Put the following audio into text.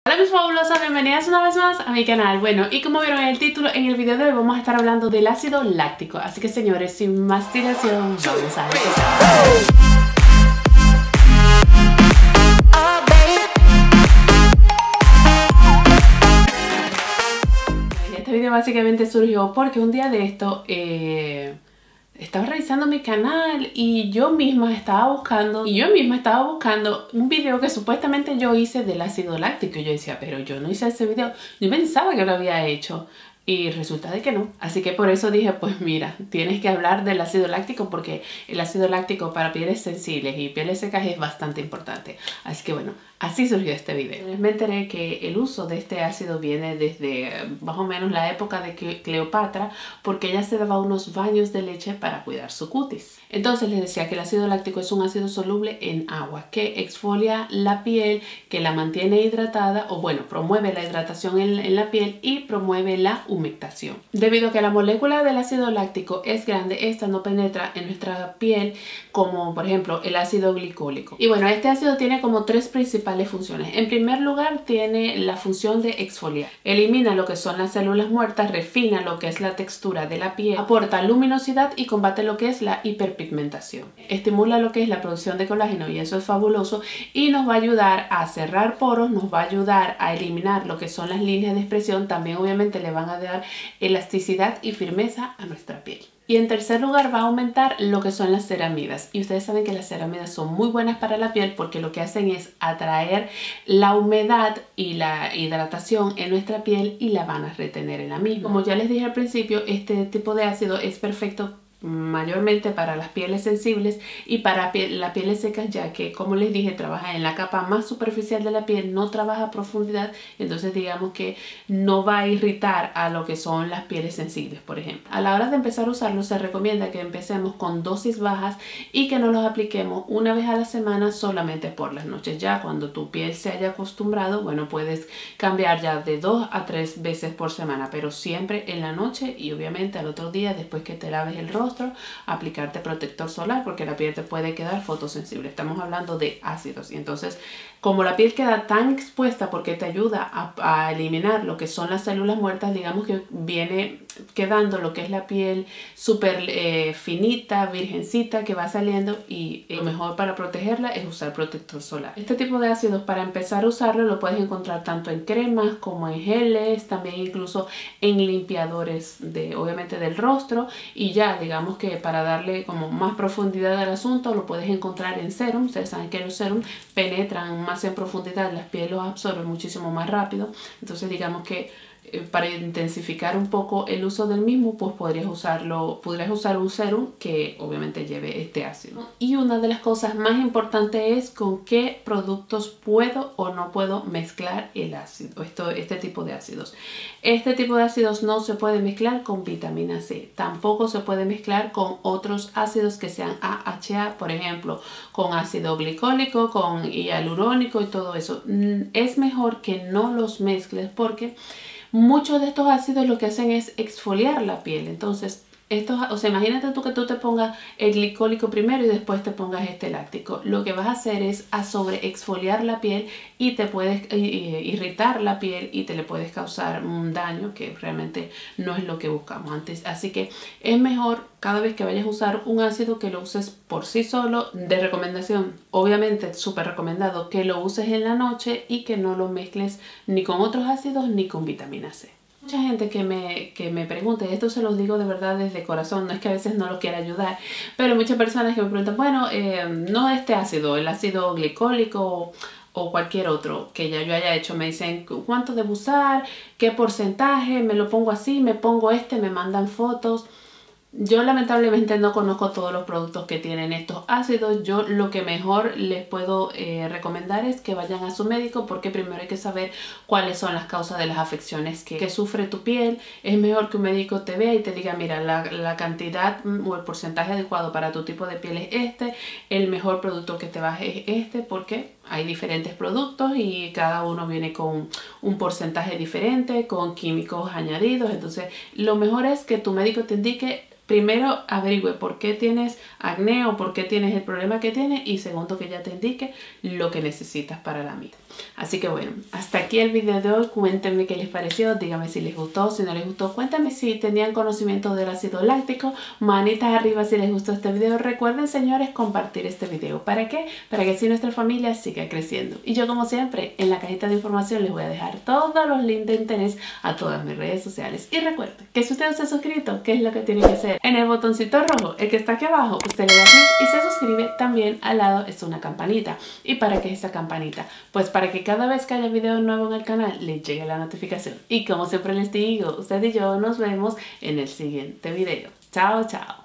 Hola mis fabulosas, bienvenidas una vez más a mi canal. Bueno, y como vieron en el título, en el video de hoy vamos a estar hablando del ácido láctico. Así que señores, sin más dilación, vamos a empezar. Este video básicamente surgió porque un día de esto estaba revisando mi canal y yo misma estaba buscando un video que supuestamente yo hice del ácido láctico. Y yo decía, pero yo no hice ese video, yo pensaba que lo había hecho. Y resulta de que no. Así que por eso dije, pues mira, tienes que hablar del ácido láctico porque el ácido láctico para pieles sensibles y pieles secas es bastante importante. Así que bueno, así surgió este video. Me enteré que el uso de este ácido viene desde más o menos la época de Cleopatra, porque ella se daba unos baños de leche para cuidar su cutis. Entonces les decía que el ácido láctico es un ácido soluble en agua que exfolia la piel, que la mantiene hidratada, o bueno, promueve la hidratación en la piel y promueve la humectación. Debido a que la molécula del ácido láctico es grande, esta no penetra en nuestra piel como por ejemplo el ácido glicólico. Y bueno, este ácido tiene como tres principales funciones. En primer lugar, tiene la función de exfoliar. Elimina lo que son las células muertas, refina lo que es la textura de la piel, aporta luminosidad y combate lo que es la hiperpigmentación. Estimula lo que es la producción de colágeno y eso es fabuloso, y nos va a ayudar a cerrar poros, nos va a ayudar a eliminar lo que son las líneas de expresión. También obviamente le van a dar elasticidad y firmeza a nuestra piel. Y en tercer lugar va a aumentar lo que son las ceramidas. Y ustedes saben que las ceramidas son muy buenas para la piel porque lo que hacen es atraer la humedad y la hidratación en nuestra piel y la van a retener en la misma. Como ya les dije al principio, este tipo de ácido es perfecto mayormente para las pieles sensibles y para las pieles secas, ya que como les dije trabaja en la capa más superficial de la piel, no trabaja a profundidad, entonces digamos que no va a irritar a lo que son las pieles sensibles. Por ejemplo, a la hora de empezar a usarlo se recomienda que empecemos con dosis bajas y que nos los apliquemos una vez a la semana solamente por las noches. Ya cuando tu piel se haya acostumbrado, bueno, puedes cambiar ya de 2 a 3 veces por semana, pero siempre en la noche y obviamente al otro día después que te laves el rostro aplicarte protector solar, porque la piel te puede quedar fotosensible. Estamos hablando de ácidos y entonces como la piel queda tan expuesta porque te ayuda a eliminar lo que son las células muertas, digamos que viene quedando lo que es la piel súper finita, virgencita, que va saliendo, y lo mejor para protegerla es usar protector solar. Este tipo de ácidos, para empezar a usarlo, lo puedes encontrar tanto en cremas como en geles, también incluso en limpiadores obviamente del rostro, y ya digamos que para darle como más profundidad al asunto lo puedes encontrar en serum. Ustedes saben que los serums penetran más en profundidad, las pieles los absorben muchísimo más rápido, entonces digamos que para intensificar un poco el uso del mismo, pues podrías usar un serum que obviamente lleve este ácido. Y una de las cosas más importantes es con qué productos puedo o no puedo mezclar el ácido, este tipo de ácidos. Este tipo de ácidos no se puede mezclar con vitamina C, tampoco se puede mezclar con otros ácidos que sean AHA, por ejemplo, con ácido glicólico, con hialurónico y todo eso. Es mejor que no los mezcles porque muchos de estos ácidos lo que hacen es exfoliar la piel. Entonces, o sea, imagínate tú que tú te pongas el glicólico primero y después te pongas este láctico. Lo que vas a hacer es a sobre exfoliar la piel y te puedes irritar la piel y te le puedes causar un daño que realmente no es lo que buscamos antes. Así que es mejor cada vez que vayas a usar un ácido que lo uses por sí solo. De recomendación, obviamente súper recomendado que lo uses en la noche y que no lo mezcles ni con otros ácidos ni con vitamina C. Mucha gente que me pregunta, y esto se los digo de verdad desde corazón, no es que a veces no los quiera ayudar, pero muchas personas que me preguntan, bueno, no este ácido, el ácido glicólico o cualquier otro que ya yo haya hecho, me dicen cuánto debo usar, qué porcentaje, me lo pongo así, me pongo me mandan fotos. Yo lamentablemente no conozco todos los productos que tienen estos ácidos. Yo lo que mejor les puedo recomendar es que vayan a su médico, porque primero hay que saber cuáles son las causas de las afecciones que sufre tu piel. Es mejor que un médico te vea y te diga, mira, la cantidad o el porcentaje adecuado para tu tipo de piel es este, el mejor producto que te va es este, porque hay diferentes productos y cada uno viene con un porcentaje diferente, con químicos añadidos. Entonces lo mejor es que tu médico te indique. Primero, averigüe por qué tienes acné o por qué tienes el problema que tienes, y segundo, que ya te indique lo que necesitas para la mitad. Así que bueno, hasta aquí el video de hoy. Cuéntenme qué les pareció, díganme si les gustó, si no les gustó. Cuéntenme si tenían conocimiento del ácido láctico. Manitas arriba si les gustó este video. Recuerden, señores, compartir este video. ¿Para qué? Para que así nuestra familia siga creciendo. Y yo, como siempre, en la cajita de información les voy a dejar todos los links de interés a todas mis redes sociales. Y recuerden que si usted no se ha suscrito, ¿qué es lo que tiene que hacer? En el botoncito rojo, el que está aquí abajo, usted le da clic y se suscribe. También al lado es una campanita. ¿Y para qué es esa campanita? Pues para que cada vez que haya video nuevo en el canal les llegue la notificación. Y como siempre les digo, usted y yo nos vemos en el siguiente video. Chao, chao.